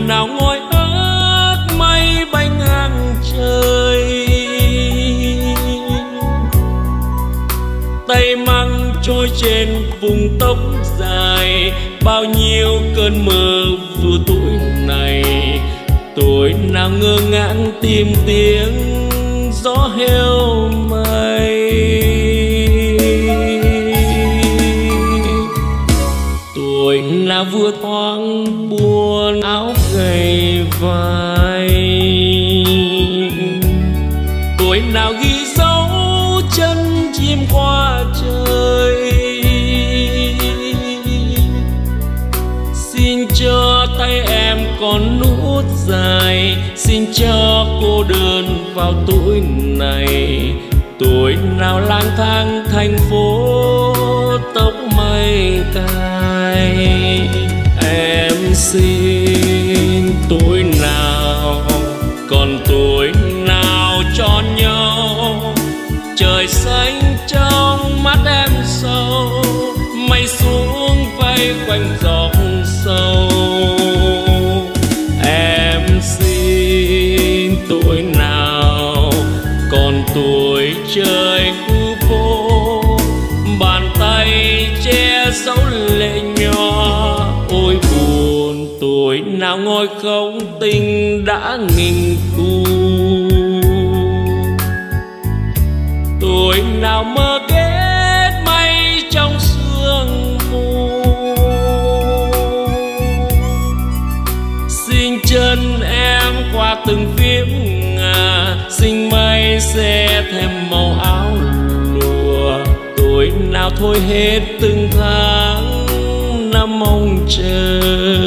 nào ngồi ước mây bay ngang trời, tay mang trôi trên vùng tóc dài. Bao nhiêu cơn mơ vừa tuổi này, tuổi nào ngơ ngác tìm tiếng gió heo mây. Tuổi nào vừa thoáng buồn áo gầy vai, tuổi nào ghi dấu chân chim qua trời. Xin cho tay em còn nút dài, xin cho cô đơn vào tuổi này. Tuổi nào lang thang thành phố tóc mây cài. Em xin tuổi nào còn tuổi nào cho nhau. Trời xanh trong mắt em sâu, mây xuống vây quanh dòng sâu. Em xin tuổi nào còn tuổi trời khu phố, bàn tay che giấu lệ nhỏ. Ôi buồn tuổi nào ngồi không tình đã nghìn thu. Tuổi nào mơ kết mây trong sương mù. Xin chân em qua từng phiếm ngà, xin mây sẽ thêm màu áo lụa. Tuổi nào thôi hết từng tháng năm mong chờ.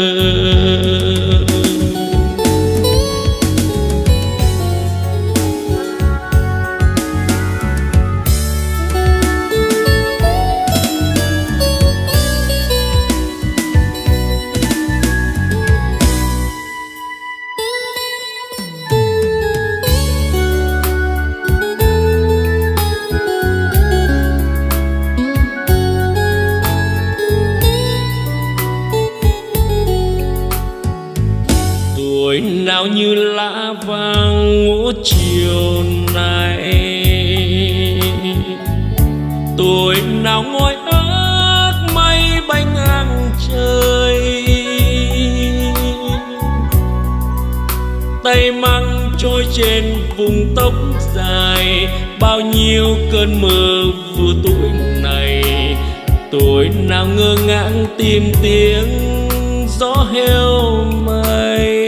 Tuổi nào như lá vàng ngút chiều nay, tuổi nào ngồi ước mây bay ngang trời. Tay mang trôi trên vùng tóc dài. Bao nhiêu cơn mơ vừa tuổi này, tuổi nào ngơ ngác tìm tiếng gió heo mây.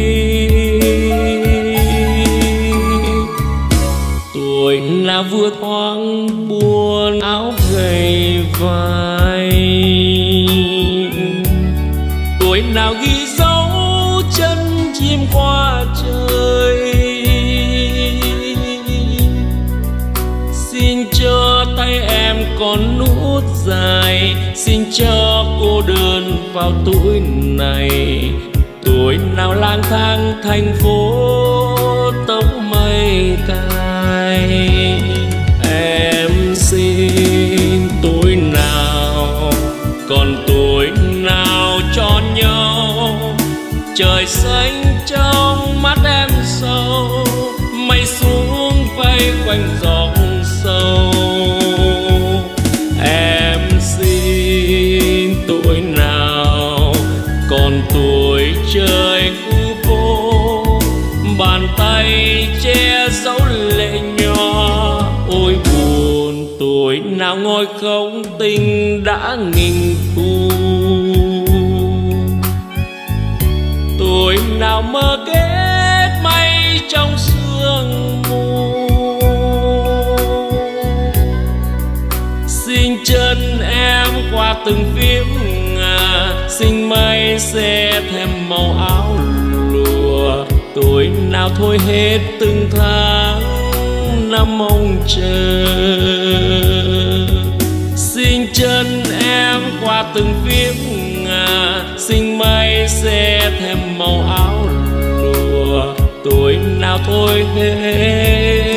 Tuổi nào vừa thoáng buồn áo gầy vai, tuổi nào ghi dấu chân chim qua trời. Xin cho tay em còn nút dài, xin cho cô đơn vào tuổi này. Tuổi nào lang thang thành phố tóc mây cài. Em xin tuổi nào còn tuổi nào cho nhau. Trời xanh trong mắt em sâu, mây xuống vây quanh dòng sâu. Em xin tuổi nào còn tuổi trời khu phố, bàn tay che giấu lệ nhỏ. Ôi buồn tuổi nào ngồi không tình đã nghìn thu. Tuổi nào mơ kết mây trong sương mù. Xin chân em qua từng phiếm ngà, xin mây sẽ thêm màu áo lụa. Tuổi nào thôi hết từng tháng năm mong chờ. Xin chân em qua từng phiếm ngà, xin mây sẽ thêm màu áo lụa. Tuổi nào thôi hết